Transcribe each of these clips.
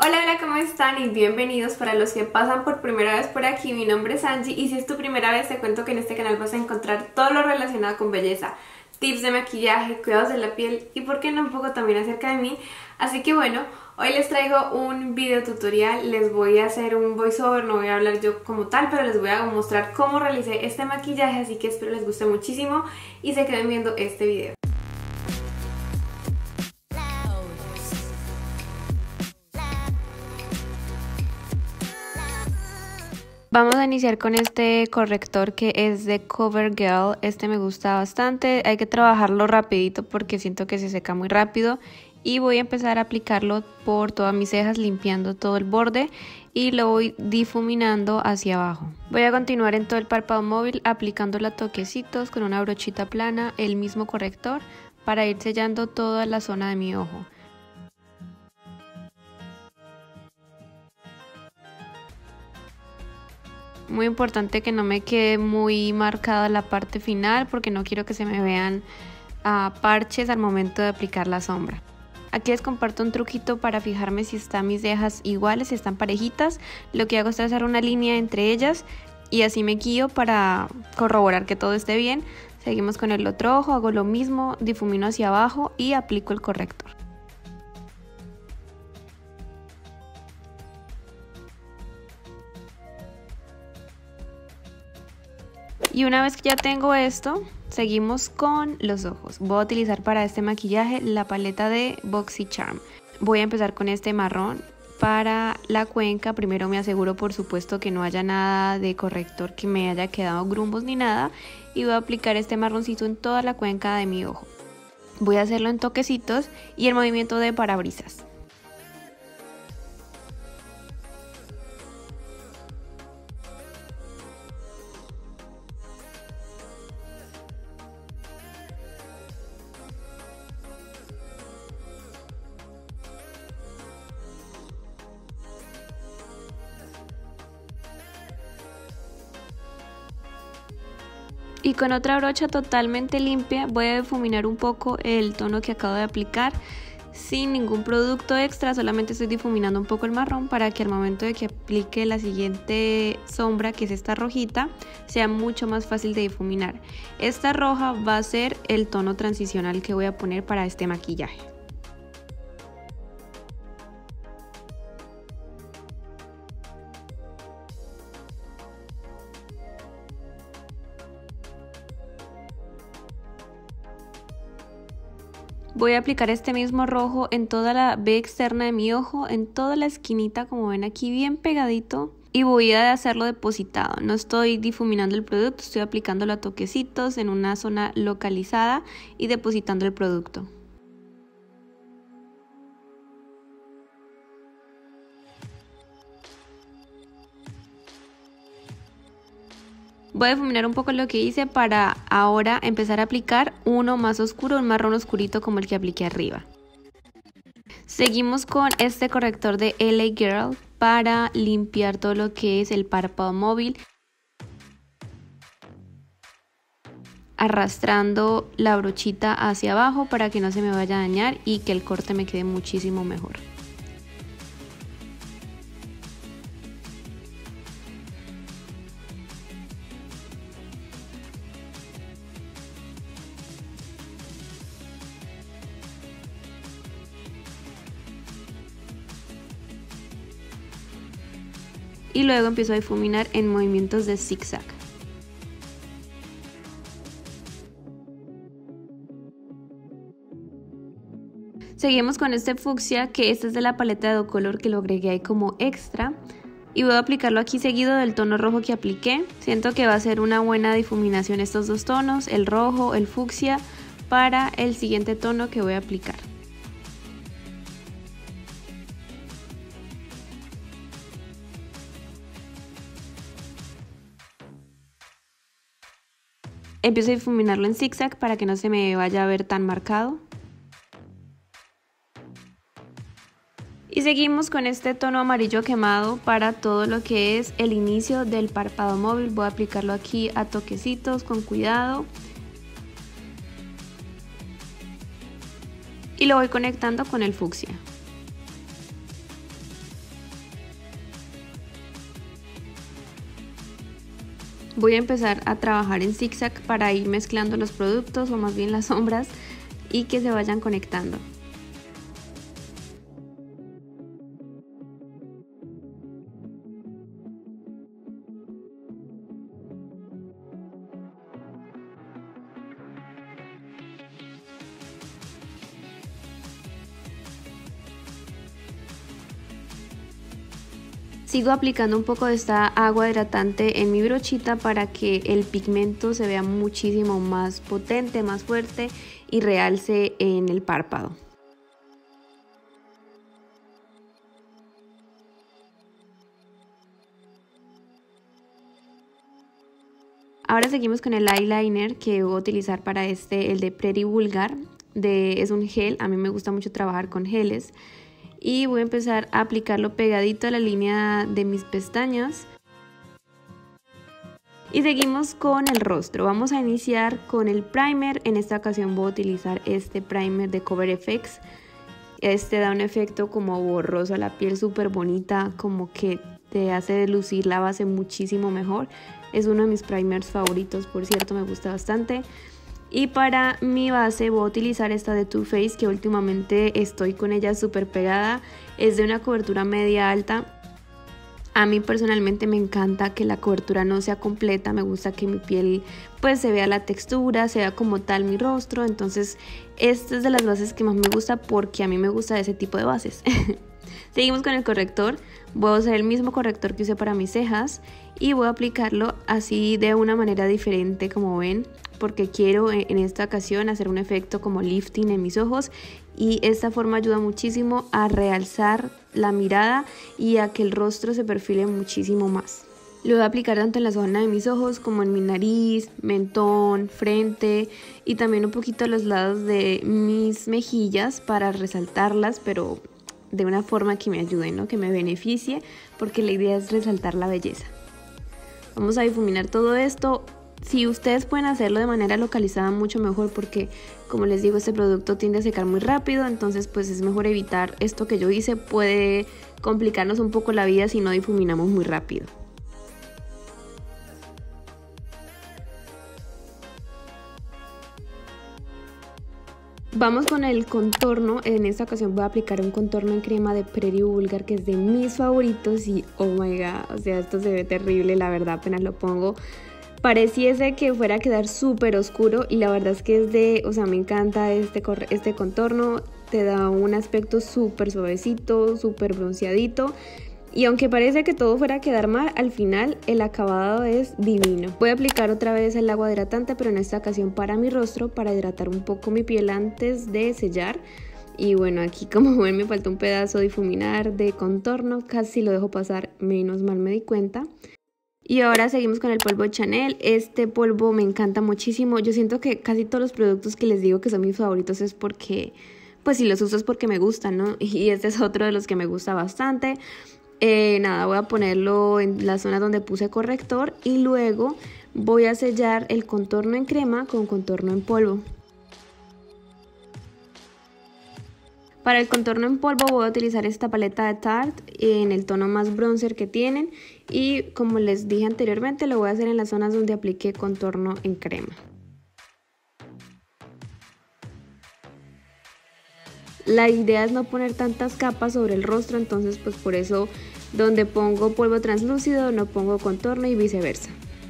Hola, hola, ¿cómo están? Y bienvenidos. Para los que pasan por primera vez por aquí, mi nombre es Angie y si es tu primera vez te cuento que en este canal vas a encontrar todo lo relacionado con belleza, tips de maquillaje, cuidados de la piel y por qué no un poco también acerca de mí. Así que bueno, hoy les traigo un video tutorial, les voy a hacer un voiceover, no voy a hablar yo como tal, pero les voy a mostrar cómo realicé este maquillaje, así que espero les guste muchísimo y se queden viendo este video. Vamos a iniciar con este corrector que es de CoverGirl. Este me gusta bastante, hay que trabajarlo rapidito porque siento que se seca muy rápido. Y voy a empezar a aplicarlo por todas mis cejas, limpiando todo el borde y lo voy difuminando hacia abajo. Voy a continuar en todo el párpado móvil aplicándolo a toquecitos con una brochita plana, el mismo corrector, para ir sellando toda la zona de mi ojo. Muy importante que no me quede muy marcada la parte final porque no quiero que se me vean parches al momento de aplicar la sombra. Aquí les comparto un truquito para fijarme si están mis cejas iguales, si están parejitas. Lo que hago es trazar una línea entre ellas y así me guío para corroborar que todo esté bien. Seguimos con el otro ojo, hago lo mismo, difumino hacia abajo y aplico el corrector. Y una vez que ya tengo esto, seguimos con los ojos. Voy a utilizar para este maquillaje la paleta de BoxyCharm. Voy a empezar con este marrón. Para la cuenca, primero me aseguro por supuesto que no haya nada de corrector que me haya quedado grumbos ni nada. Y voy a aplicar este marroncito en toda la cuenca de mi ojo. Voy a hacerlo en toquecitos y el movimiento de parabrisas. Y con otra brocha totalmente limpia voy a difuminar un poco el tono que acabo de aplicar sin ningún producto extra, solamente estoy difuminando un poco el marrón para que al momento de que aplique la siguiente sombra, que es esta rojita, sea mucho más fácil de difuminar. Esta roja va a ser el tono transicional que voy a poner para este maquillaje. Voy a aplicar este mismo rojo en toda la V externa de mi ojo, en toda la esquinita, como ven aquí, bien pegadito. Y voy a hacerlo depositado. No estoy difuminando el producto, estoy aplicándolo a toquecitos en una zona localizada y depositando el producto. Voy a difuminar un poco lo que hice para ahora empezar a aplicar uno más oscuro, un marrón oscurito como el que apliqué arriba. Seguimos con este corrector de LA Girl para limpiar todo lo que es el párpado móvil, arrastrando la brochita hacia abajo para que no se me vaya a dañar y que el corte me quede muchísimo mejor. Y luego empiezo a difuminar en movimientos de zigzag. Seguimos con este fucsia, que este es de la paleta de Docolor que lo agregué ahí como extra. Y voy a aplicarlo aquí seguido del tono rojo que apliqué. Siento que va a ser una buena difuminación estos dos tonos, el rojo, el fucsia, para el siguiente tono que voy a aplicar. Empiezo a difuminarlo en zigzag para que no se me vaya a ver tan marcado. Y seguimos con este tono amarillo quemado para todo lo que es el inicio del párpado móvil. Voy a aplicarlo aquí a toquecitos con cuidado. Y lo voy conectando con el fucsia. Voy a empezar a trabajar en zigzag para ir mezclando los productos, o más bien las sombras, y que se vayan conectando. Sigo aplicando un poco de esta agua hidratante en mi brochita para que el pigmento se vea muchísimo más potente, más fuerte y realce en el párpado. Ahora seguimos con el eyeliner que voy a utilizar para el de Pretty Vulgar. Es un gel, a mí me gusta mucho trabajar con geles. Y voy a empezar a aplicarlo pegadito a la línea de mis pestañas. Y seguimos con el rostro. Vamos a iniciar con el primer. En esta ocasión voy a utilizar este primer de Cover FX. Este da un efecto como borroso a la piel, súper bonita, como que te hace lucir la base muchísimo mejor. Es uno de mis primers favoritos, por cierto, me gusta bastante. Y para mi base voy a utilizar esta de Too Faced, que últimamente estoy con ella súper pegada. Es de una cobertura media alta. A mí personalmente me encanta que la cobertura no sea completa, me gusta que mi piel pues se vea la textura, se vea como tal mi rostro. Entonces esta es de las bases que más me gusta porque a mí me gusta ese tipo de bases. Seguimos con el corrector. Voy a usar el mismo corrector que usé para mis cejas y voy a aplicarlo así de una manera diferente, como ven, porque quiero en esta ocasión hacer un efecto como lifting en mis ojos, y esta forma ayuda muchísimo a realzar la mirada y a que el rostro se perfile muchísimo más. Lo voy a aplicar tanto en la zona de mis ojos como en mi nariz, mentón, frente y también un poquito a los lados de mis mejillas para resaltarlas, pero de una forma que me ayude, ¿no? Que me beneficie, porque la idea es resaltar la belleza. Vamos a difuminar todo esto. Si ustedes pueden hacerlo de manera localizada, mucho mejor, porque como les digo, este producto tiende a secar muy rápido, entonces pues es mejor evitar esto que yo hice. Puede complicarnos un poco la vida si no difuminamos muy rápido. Vamos con el contorno. En esta ocasión voy a aplicar un contorno en crema de Pretty Vulgar, que es de mis favoritos, y oh my god, o sea, esto se ve terrible, la verdad, apenas lo pongo pareciese que fuera a quedar súper oscuro, y la verdad es que o sea, me encanta este contorno. Te da un aspecto súper suavecito, súper bronceadito. Y aunque parece que todo fuera a quedar mal, al final el acabado es divino. Voy a aplicar otra vez el agua hidratante, pero en esta ocasión para mi rostro, para hidratar un poco mi piel antes de sellar. Y bueno, aquí como ven me falta un pedazo de difuminar de contorno, casi lo dejo pasar, menos mal me di cuenta. Y ahora seguimos con el polvo de Chanel. Este polvo me encanta muchísimo. Yo siento que casi todos los productos que les digo que son mis favoritos es porque, pues si los uso es porque me gustan, ¿no? Y este es otro de los que me gusta bastante. Nada, voy a ponerlo en la zona donde puse corrector y luego voy a sellar el contorno en crema con contorno en polvo. Para el contorno en polvo voy a utilizar esta paleta de Tarte en el tono más bronzer que tienen, y como les dije anteriormente lo voy a hacer en las zonas donde apliqué contorno en crema. La idea es no poner tantas capas sobre el rostro, entonces pues por eso donde pongo polvo translúcido no pongo contorno y viceversa.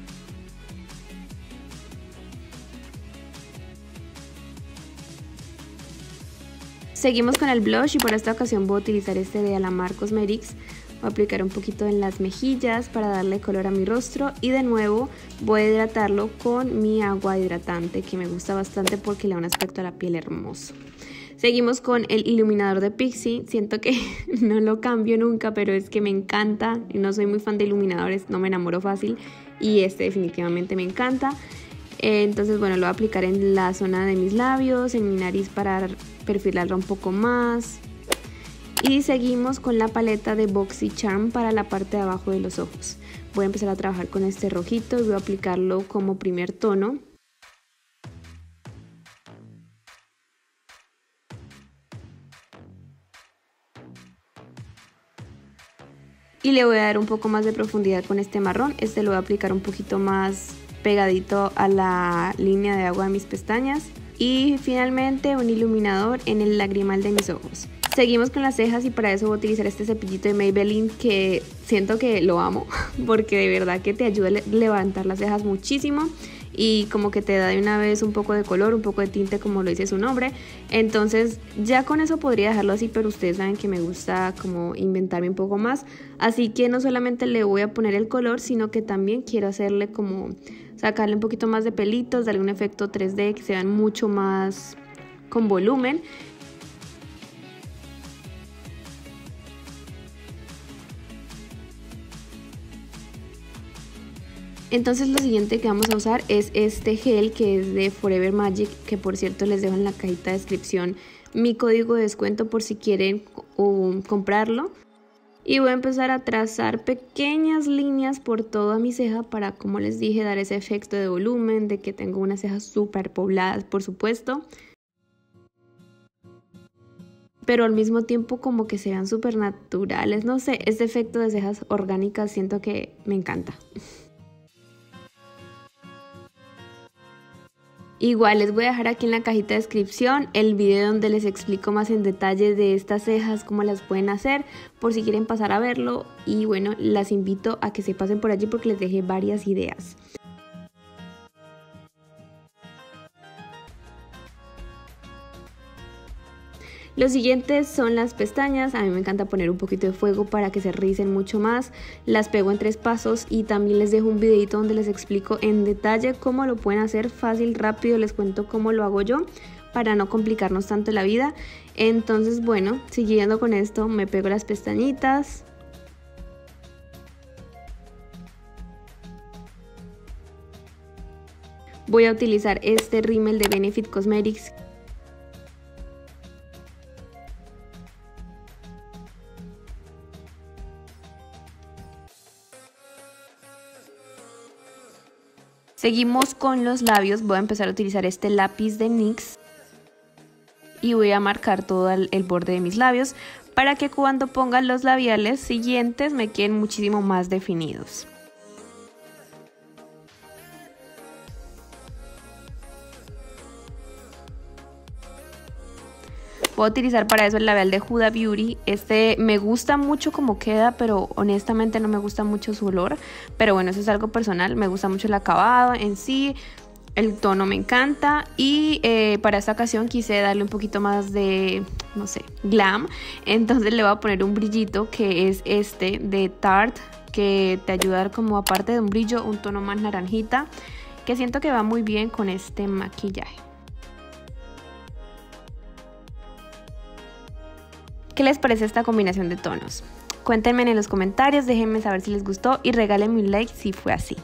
Seguimos con el blush y por esta ocasión voy a utilizar este de Alamar Cosmetics. Voy a aplicar un poquito en las mejillas para darle color a mi rostro, y de nuevo voy a hidratarlo con mi agua hidratante, que me gusta bastante porque le da un aspecto a la piel hermoso. Seguimos con el iluminador de Pixi. Siento que no lo cambio nunca, pero es que me encanta. No soy muy fan de iluminadores, no me enamoro fácil, y este definitivamente me encanta. Entonces bueno, lo voy a aplicar en la zona de mis labios, en mi nariz para perfilarlo un poco más. Y seguimos con la paleta de BoxyCharm para la parte de abajo de los ojos. Voy a empezar a trabajar con este rojito y voy a aplicarlo como primer tono. Y le voy a dar un poco más de profundidad con este marrón. Este lo voy a aplicar un poquito más pegadito a la línea de agua de mis pestañas. Y finalmente un iluminador en el lagrimal de mis ojos. Seguimos con las cejas y para eso voy a utilizar este cepillito de Maybelline que siento que lo amo porque de verdad que te ayuda a levantar las cejas muchísimo y como que te da de una vez un poco de color, un poco de tinte como lo dice su nombre. Entonces ya con eso podría dejarlo así, pero ustedes saben que me gusta como inventarme un poco más. Así que no solamente le voy a poner el color, sino que también quiero hacerle como sacarle un poquito más de pelitos, darle un efecto 3D que se vean mucho más con volumen. Entonces lo siguiente que vamos a usar es este gel que es de Forever Magic, que por cierto les dejo en la cajita de descripción mi código de descuento por si quieren comprarlo. Y voy a empezar a trazar pequeñas líneas por toda mi ceja para, como les dije, dar ese efecto de volumen, de que tengo unas cejas súper pobladas, por supuesto. Pero al mismo tiempo como que se vean súper naturales, no sé, este efecto de cejas orgánicas siento que me encanta. Igual les voy a dejar aquí en la cajita de descripción el video donde les explico más en detalle de estas cejas, cómo las pueden hacer, por si quieren pasar a verlo. Y bueno, las invito a que se pasen por allí porque les dejé varias ideas. Los siguientes son las pestañas. A mí me encanta poner un poquito de fuego para que se ricen mucho más. Las pego en 3 pasos y también les dejo un videito donde les explico en detalle cómo lo pueden hacer fácil, rápido. Les cuento cómo lo hago yo para no complicarnos tanto la vida. Entonces bueno, siguiendo con esto me pego las pestañitas. Voy a utilizar este rímel de Benefit Cosmetics. Seguimos con los labios, voy a empezar a utilizar este lápiz de NYX y voy a marcar todo el borde de mis labios para que cuando ponga los labiales siguientes me queden muchísimo más definidos. Voy a utilizar para eso el labial de Huda Beauty. Este me gusta mucho como queda, pero honestamente no me gusta mucho su olor. Pero bueno, eso es algo personal. Me gusta mucho el acabado en sí. El tono me encanta. Y para esta ocasión quise darle un poquito más de, no sé, glam. Entonces le voy a poner un brillito que es este de Tarte, que te ayuda a dar como aparte de un brillo, un tono más naranjita, que siento que va muy bien con este maquillaje. ¿Qué les parece esta combinación de tonos? Cuéntenme en los comentarios, déjenme saber si les gustó y regálenme un like si fue así.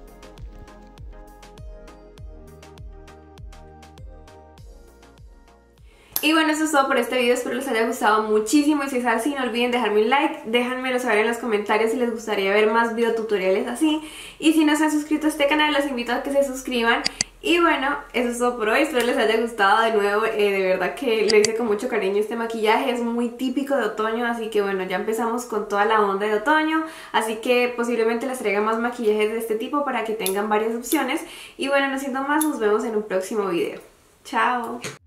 Y bueno, eso es todo por este video, espero les haya gustado muchísimo y si es así no olviden dejarme un like, déjenmelo saber en los comentarios si les gustaría ver más videotutoriales así y si no se han suscrito a este canal los invito a que se suscriban. Y bueno, eso es todo por hoy, espero les haya gustado de nuevo, de verdad que lo hice con mucho cariño este maquillaje, es muy típico de otoño, así que bueno, ya empezamos con toda la onda de otoño, así que posiblemente les traiga más maquillajes de este tipo para que tengan varias opciones. Y bueno, no siendo más, nos vemos en un próximo video. ¡Chao!